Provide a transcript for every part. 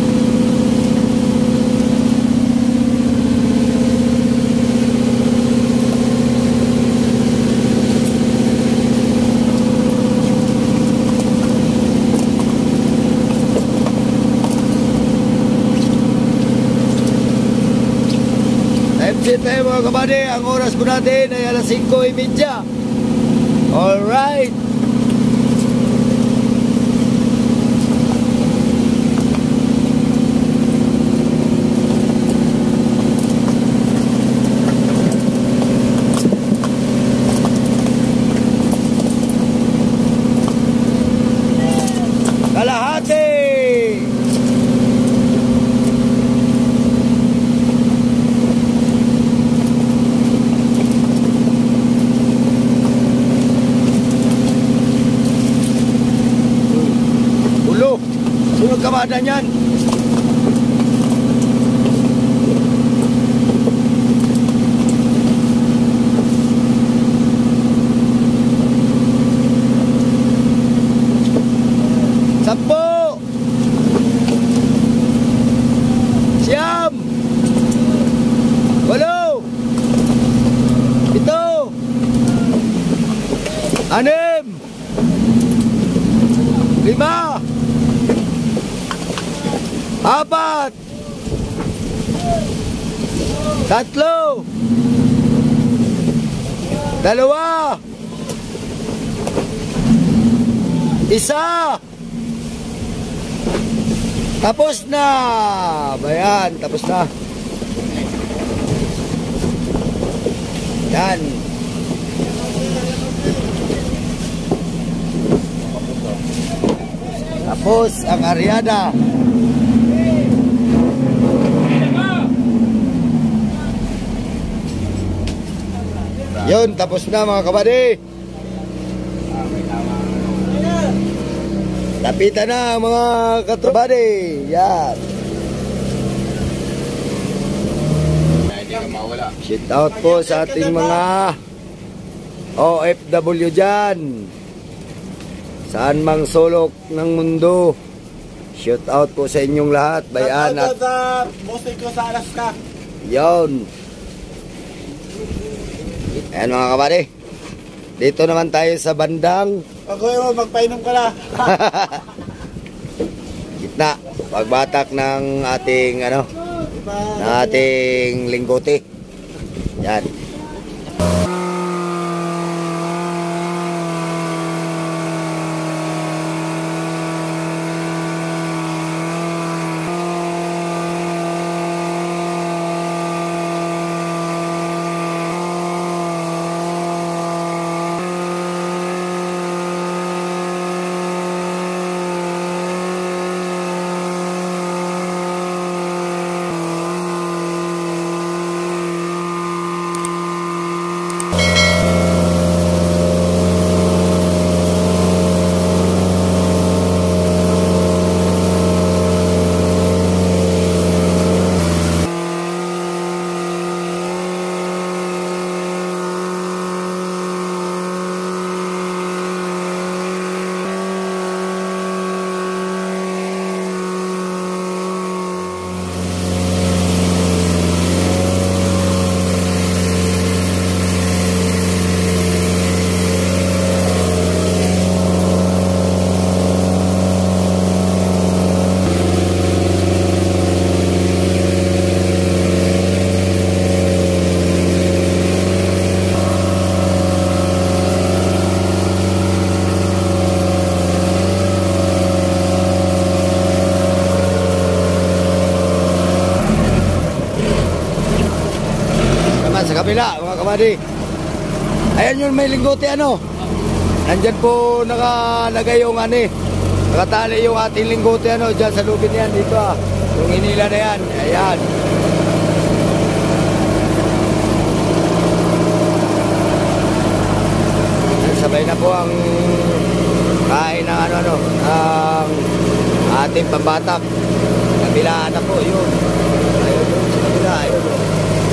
Time tayo mga kabady. Ang oras po natin ay alas 5:30. Alright. Kalahati. Sunod kamada niyan. Sampo. Siyam. 8. 7. 6. 5. 4. 3. 2. 1. Tapos na. Bayan, tapos na. Yan. Tapos ang Ariada. Yun, tapos na mga kabady. Lapitan na mga katrabady. Yan. Shout out po sa ating mga OFW dyan. Saan mang sulok ng mundo. Shout out po sa inyong lahat. Bayan at sa bossing ko sa Alaska. yun. Ayan mga kabady. Dito naman tayo sa bandang Ako yung magpainom ka na. gitna. Pagbatak ng ating ng ating linggote. Yan. kabady. Ayan yung may linggote ano. Nandyan po nakalagay yung nakatali yung ating linggote ano. Dyan sa lubid yan dito Yung hinila na yan. Ayan. Sabay na po ang kain ng ang ating pambatak. Kabilaan na po yun. Ayun yun sa kabila. Ayun yun.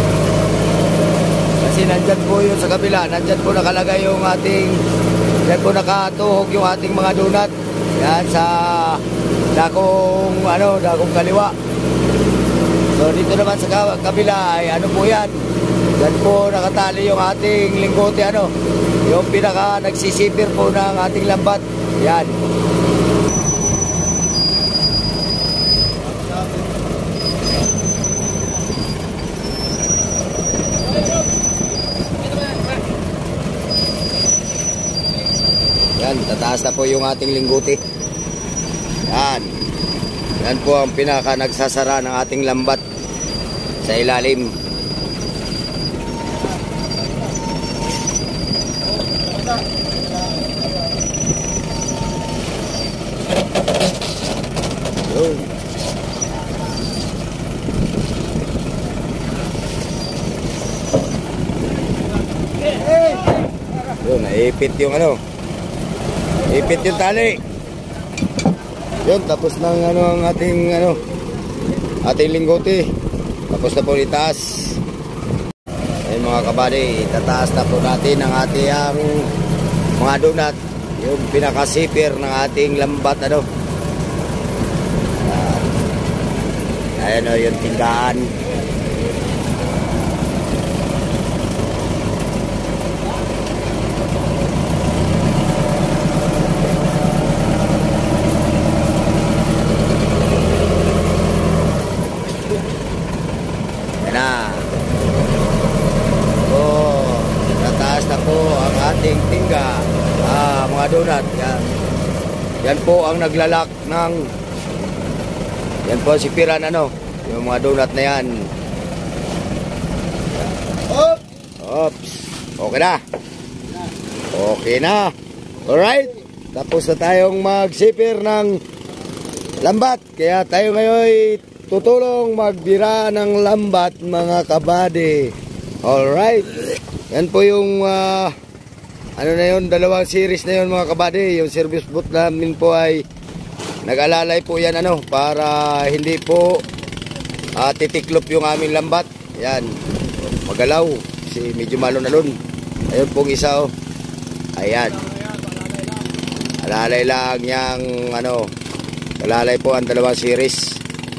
Kasi nandyan po yun sa kabila. Nandyan po nakalagay yung nandyan po nakatuhog yung ating mga donut. Yan sa dakong kaliwa. So dito naman sa kabila ay po yan. Yan po nakatali yung ating linggote yung pinaka nagsisipir po ng ating lambat. Yan. Yan, tataas na po yung ating linggote. Yan. Yan po ang pinaka nagsasara ng ating lambat sa ilalim. Yun, naipit yung ipit yung tali. Yun, tapos ng ang ating linggote. Tapos na po itaas. Ayun mga kabady, itataas na po natin ang ating mga donut. Yung pinakasipir ng ating lambat ayan yung tinggaan. Ating tingga, mga donut. Yan po ang naglalak ng yan po sipiran yung mga donut na yan. Oops. Okay na. Okay na. Alright. Tapos na tayong magsipir ng lambat. Kaya tayo ngayon tutulong magbira ng lambat mga kabady. Alright. Yan po yung dalawang series na yun mga kabady. Yung service boot namin po ay nag-alalay po yan para hindi po titiklop yung aming lambat. Yan, magalaw kasi medyo malon-alon. Ayun pong isa ayan, alalay lang yang alalay po ang dalawang series.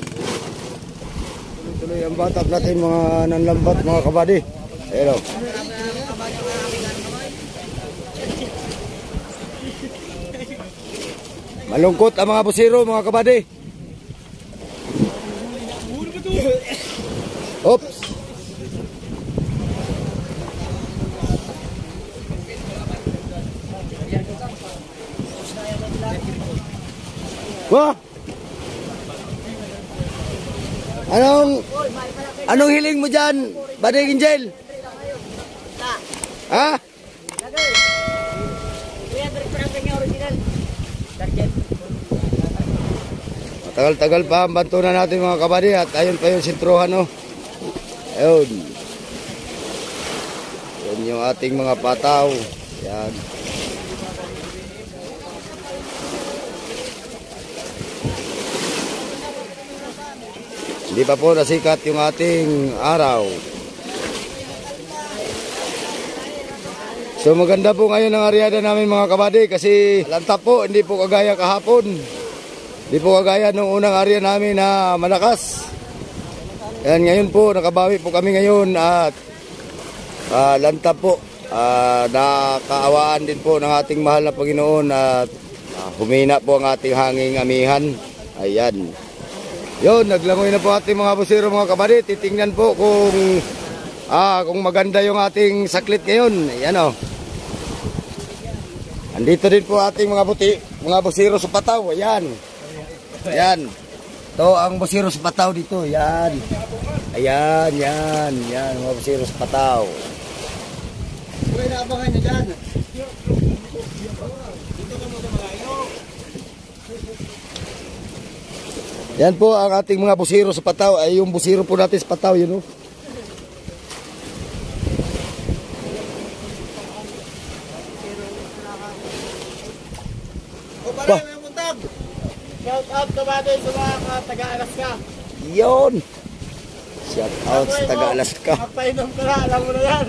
Tuloy ang batak natin mga nanlambat mga kabady. Ayun malungkot ang mga busiro mga kabady. Oops. Wah. Anong hiling mo dyan, Bading Angel? Ha? Tagal-tagal pa ang banto na natin mga kabady at ayun pa yung sintruhan ayun. Yan yung ating mga pataw. Yan. Hindi pa po nasikat yung ating araw. So maganda po ngayon ang aryada namin mga kabady kasi lantap po, hindi po kagaya kahapon. Hindi po kagaya nung unang area namin na malakas. Yan, ngayon po, nakabawi po kami ngayon at lantap po. Nakaawaan din po ng ating mahal na Panginoon at humina po ang ating hanging amihan. Ayan. Yun, naglangoy na po ating mga busiro mga kabady. Titingnan po kung maganda yung ating saklit ngayon. Ayan andito din po ating mga busiro sa pataw. Ayan. Ayan. Ito ang busiro sa pataw dito. Ayan. Ayan, yan. Yan, mga busiro sa pataw. kayo naabangan nyo dyan. Yan po ang ating mga busiro sa Pataw. Ay yung busiro po natin sa Pataw, yun o. O pare, may muntab. Shout out kabady sa mga taga-Alaska. Yun. Shout out sa taga-Alaska. Magpainom ka na, alam mo na yan.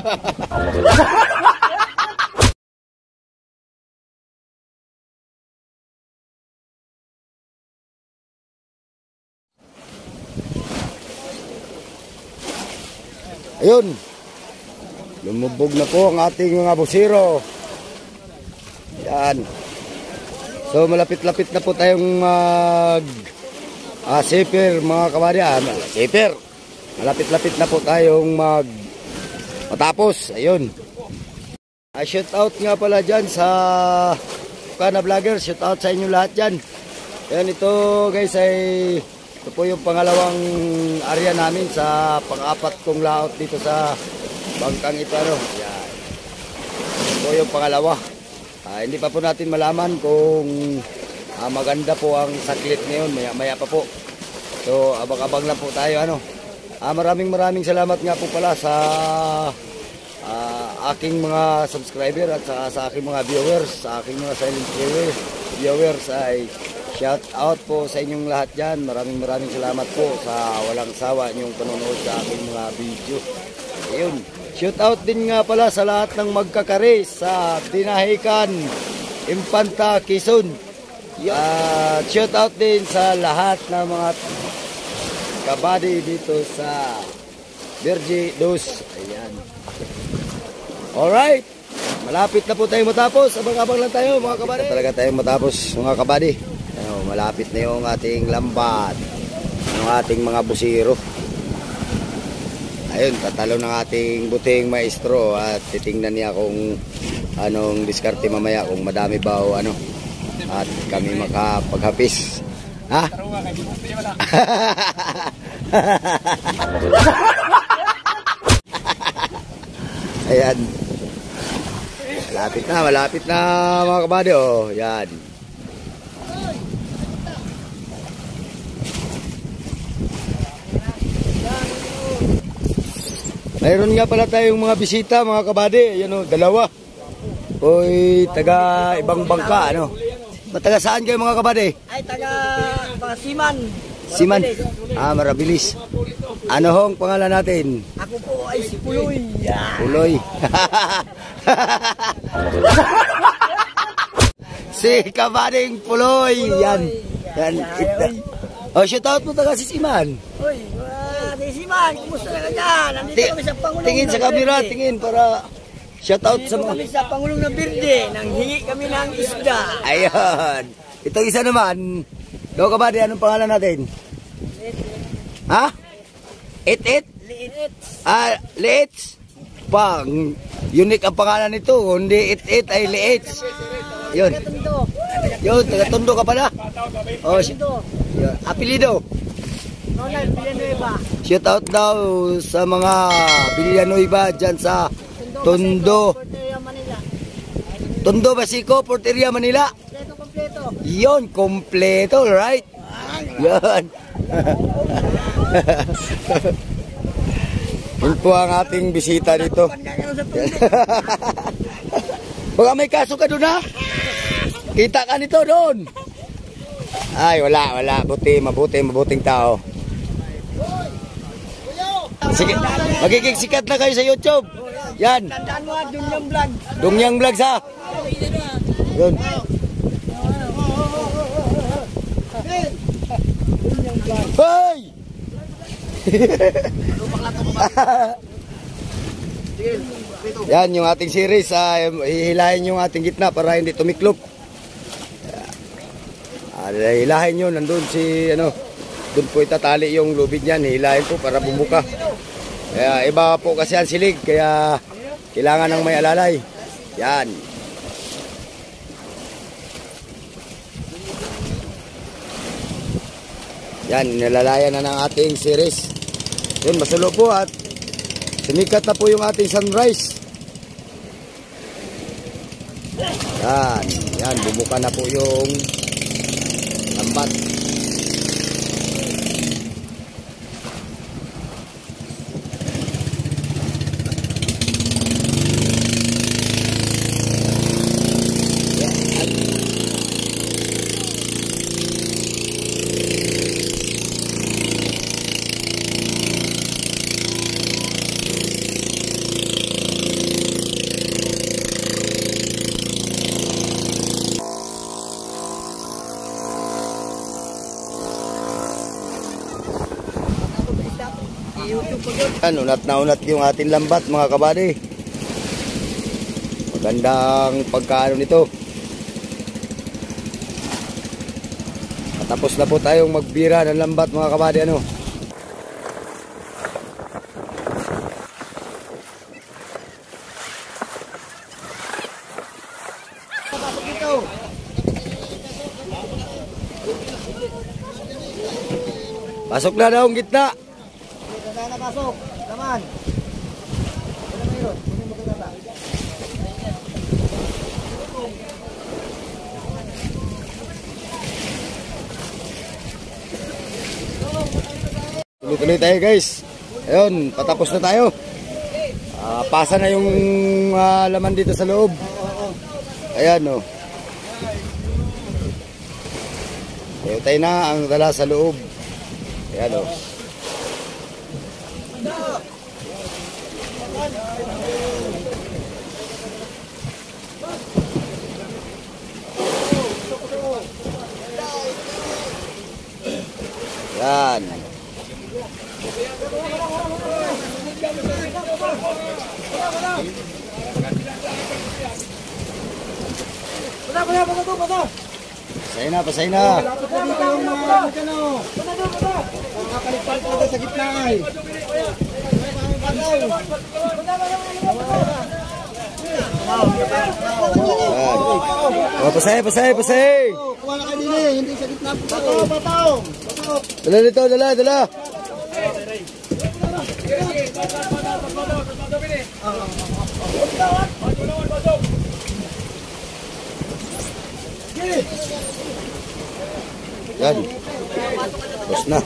Ayun. Lumubog na po ang ating mga busiro. Yan. So malapit-lapit na po tayong mag zipper mga kabady. Zipper. Malapit-lapit na po tayong matapos. Ayun. Shout out nga pala dyan sa Kana Vlogger. Shout out sa inyo lahat dyan. Ayan, ito guys ay ito po yung pangalawang area namin sa pang-apat kong layout dito sa bangkang ito. Yan. Ito po yung pangalawa. Hindi pa po natin malaman kung maganda po ang saklit ngayon. Maya pa po. So abang-abang lang po tayo. Maraming salamat nga po pala sa aking mga subscriber at sa aking mga viewers, sa aking mga silent viewers ay shout out po sa inyong lahat dyan. Maraming salamat po sa walang sawa niyong panonood sa aking mga video. Ayun. Shout out din nga pala sa lahat ng magkakare sa Dinahican, Infanta, Quezon. Shout out din sa lahat ng mga kabady dito sa Virgie Dos. Ayan. Alright. Malapit na po tayong matapos. Abang-abang lang tayo mga kabady. Talaga tayong matapos mga kabady. Malapit na yung ating lambat ng ating mga busiro. Ayun, tatalo ng ating buting maestro at titingnan niya kung anong diskarte mamaya, kung madami ba o ano at kami makapaghapis. Ha? Ayan. Malapit na mga kabady. Oh, yan. Mayroon nga pala tayong mga bisita mga kabady. Ayan o, dalawa. Uy, taga ibang bangka, Mataga saan kayo mga kabady? Ay, taga Siman. Siman? Marabilis. Ano hong pangalan natin? Ako po ay si Puloy. Puloy. Si kabading Puloy. Yan. Shout out mo taga si Siman. Uy, Siman, kumusta na ka dyan? Nandito kami sa Pangulong tingin sa camera, tingin para shout out sa mga. Kami sa Pangulong ng Birde, nanghingi kami ng isda. Ayun. Ito isa naman. Ikaw kabady, anong pangalan natin? Ha? It? Liit. Liits? Pang unique ang pangalan nito. Hindi it ay liits. Yun. Yun, taga-Tondo ka pala. Oh, yun. Apelido. Ronald Villanueva. Shout out daw sa mga Villanueva dyan sa Tondo. Tondo, Basico, Porteria, Manila. Kompleto. Yun, kompleto, right? Yun. Yun po ang ating bisita dito. Baka may kaso ka doon, ha? Kita ka nito doon. Ay, wala. Mabuting tao. Sige, magiging sikat na kayo sa YouTube. Yan. Tandaan mo, Dungyang Vlog. Dungyang Vlog sa. Yun. Hoy! Yan yung ating series. Hihilahin yung ating gitna para hindi tumiklop. Hilahin nyo. Nandun si doon po itatali yung lubid niyan. Hilahin po para bumuka. Kaya iba po kasi ang silig. Kaya kailangan ng may alalay. Yan. Yan, nilalayan na ng ating series. Yun, masulo po at sumikat na po yung ating sunrise. Yan, yan, bumuka na po yung lambat. Yan, unat na unat yung ating lambat mga kabady. Magandang pagkaano nito. Tapos na po tayong magbira ng lambat mga kabady. Ano? Pasok na daw ang gitna. Sana pasok. Naman. Ano mayroon? Kunin mo kagata. Tuloy-tuloy tayo guys. Ayun, patapos na tayo. Pasa na yung laman dito sa loob. Ayan o. Tayo na ang dala sa loob. Ayan o. Yan. Pasay na. Dito yung mga ano. Nakakaligpad ko sa gitna ay. Pasay. Kuha na kayo din eh. Hindi sa gitna. Bataw. Dala dito, dala. Yan. Tapos na.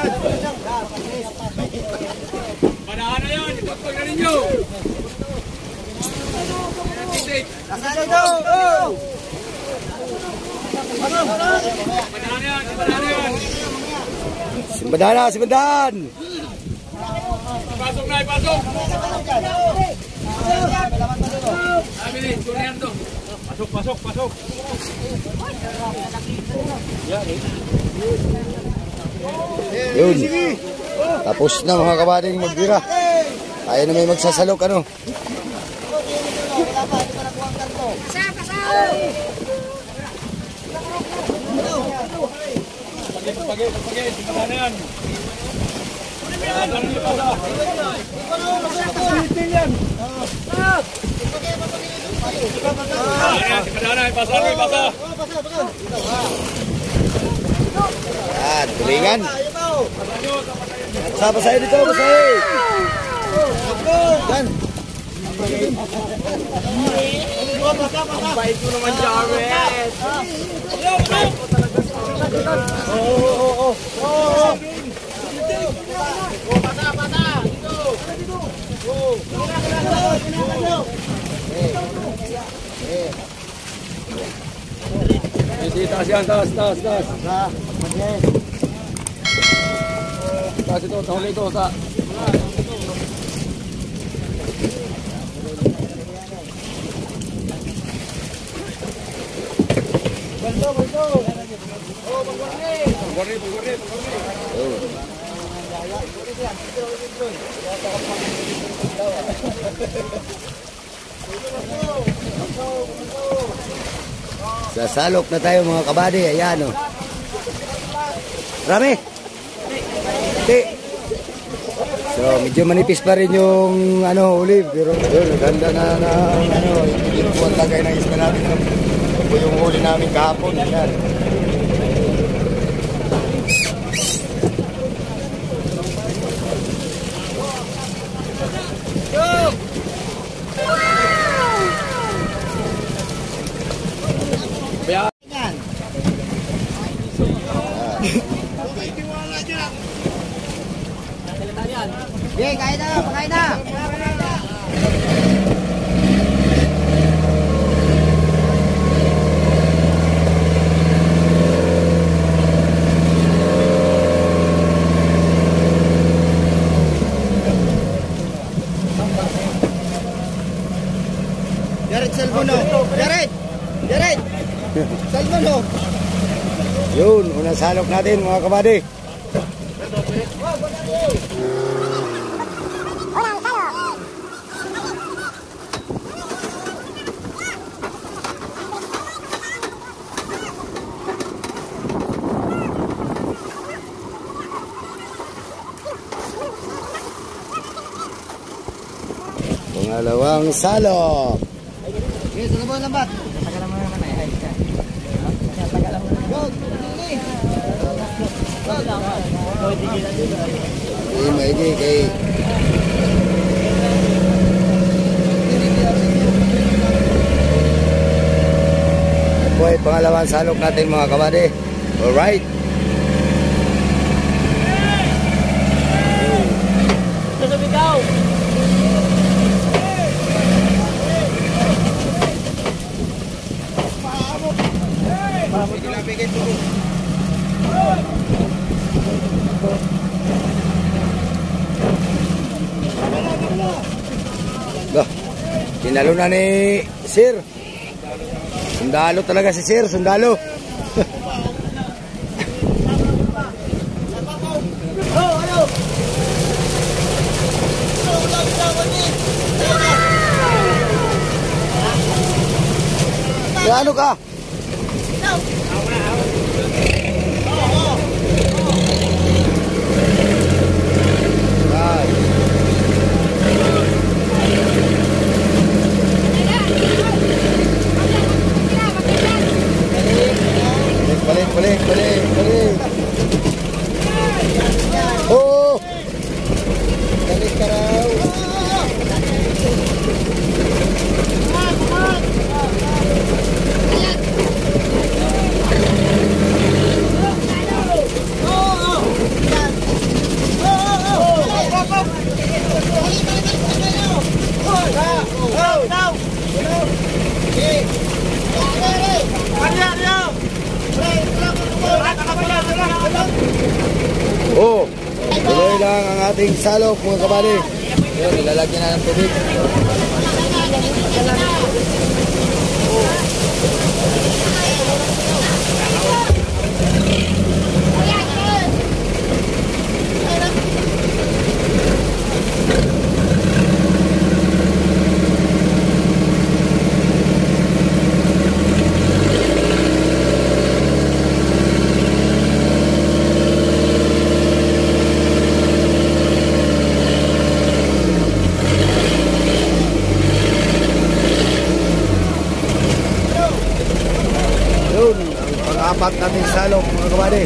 Manahan na yan, ipagpag na ninyo. Nasaan ito? Manahan yan. Simbadan. Pasok na, ipasok. Amili, turihan to. Pasok. Yun. Tapos na mga kabading magbira. Tayo na may magsasalok ano. Yan, tulingan. Pasay dito, pasay. Yan. Ang bait mo naman, Jared. Taas yan, taas. Taas ito, tahon ito, sa. Pagwarni. Sasalok na tayo mga kabady. Ayan o. Rami. So medyo manipis pa rin yung olive. Pero yun, ganda na yung buwan tagay ng isla natin. Ito po yung huli namin kahapon. Ayan. Okay, kain na, pakain na. Jared Salmono. Jared. Salmono. Yun, unang salok natin mga kabady. Pangalawang salok. Okay, sa labo lambat. Tagal mo naman ay. Tagal mo naman. Go. Maigi kay ito ay pangalawang salok natin mga kabady. Alright. Bah, tinalo na ni Sir. Sundalo talaga si Sir, sundalo. Ano ka? Balik. Oh! Balik ka raw. Oh, tuloy lang ang ating salok mga kabady. Yun, nilalagyan na ng tubig. Pang-apat nating salok mga kabady.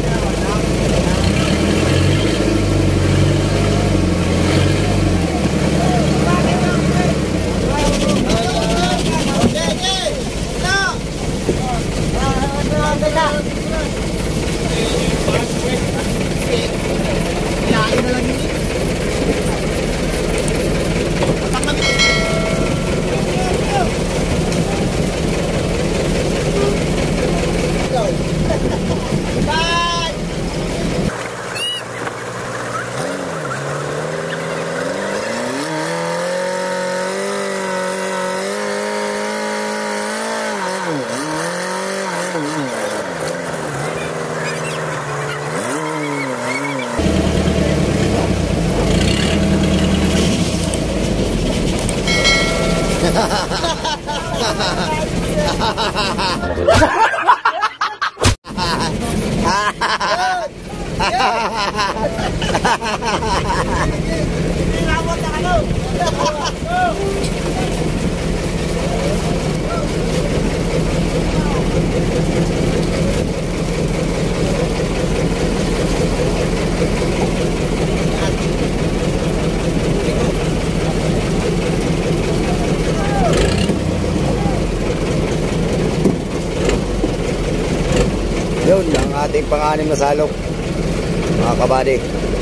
Yun ang ating pang-anim na salok, mga kabady.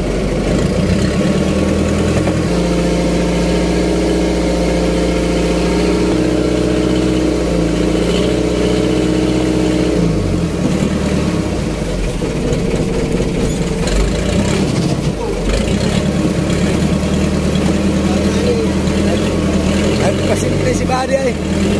Nagpasimple si Buddy ay.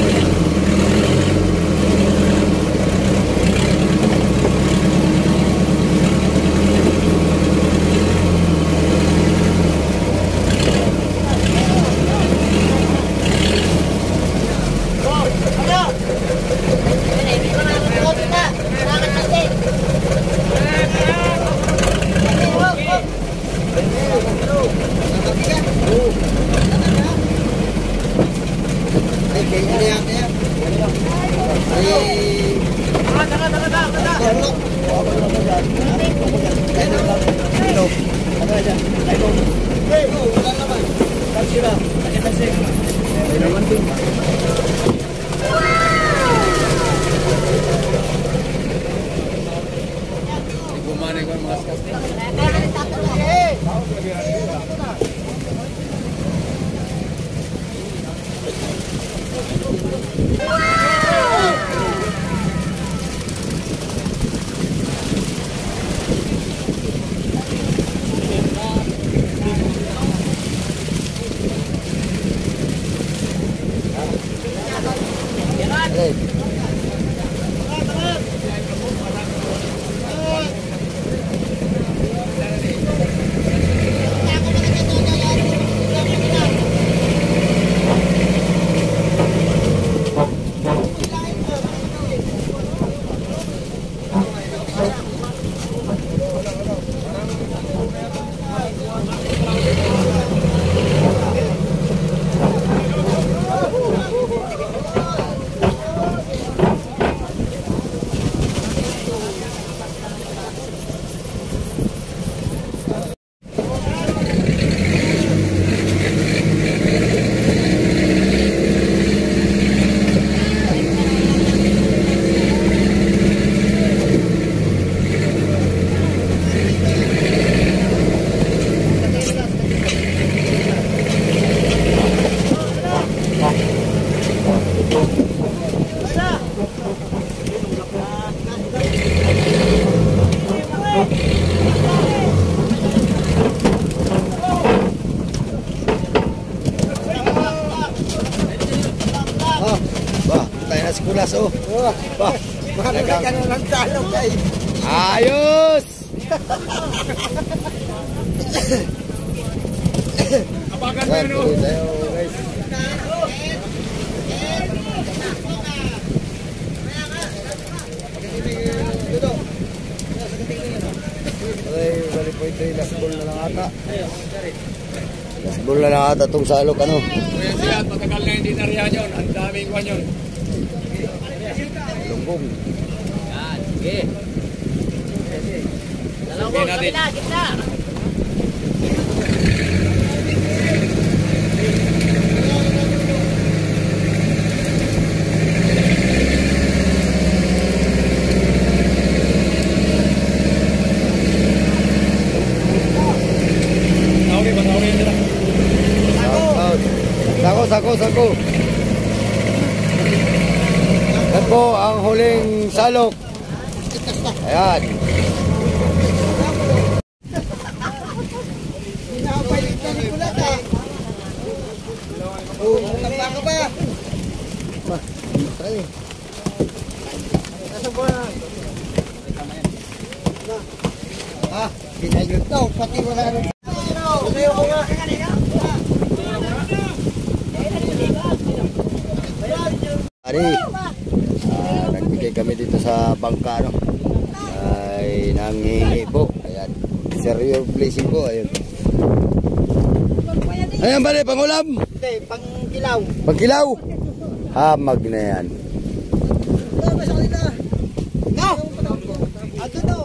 Kulas oh. Bah, Mahalagay ka na ng salok ay. Ayos. Apagan mo yun. Guys. Okay, bali po ito yung last ball na lang ata. Last ball na lang ata itong salok ano. Kuya siya, matagal na hindi nariyan yun. Ang daming kwan yun. Lumbong. Yan, sige. Dalawang kabila, gitna. Sako. Yan po ang huling salok. Ayan. Pinayot daw, pati wala rin. Nagbigay kami dito sa bangka no? Ay nanghihingi po. Ayan, serious blessing po. Ayun. Ayan ba rin, pangulam? Hindi, pangkilaw. Pangkilaw? Hamag na yan. No! Ato no!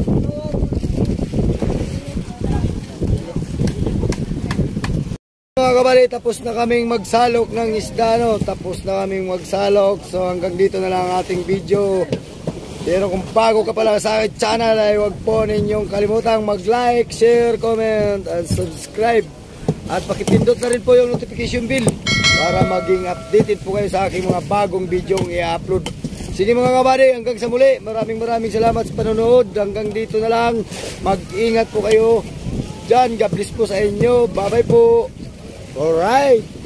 Mga kabali, tapos na kaming magsalok ng isda no? Tapos na kaming magsalok. So hanggang dito na lang ang ating video. Pero kung bago ka pala sa aking channel ay huwag po ninyong kalimutang mag-like, share, comment, and subscribe. At pakipindot na rin po yung notification bell para maging updated po kayo sa aking mga bagong video i-upload. Sige mga kabady, hanggang sa muli. Maraming salamat sa panonood. Hanggang dito na lang. Mag-ingat po kayo dyan. God bless po sa inyo. Bye bye po. Alright.